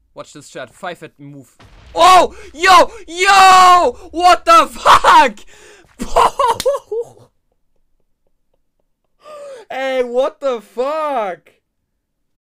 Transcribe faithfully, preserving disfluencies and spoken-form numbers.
Watch this, chat. Five at move. Oh! Yo! Yo! What the fuck? Ey, what the fuck?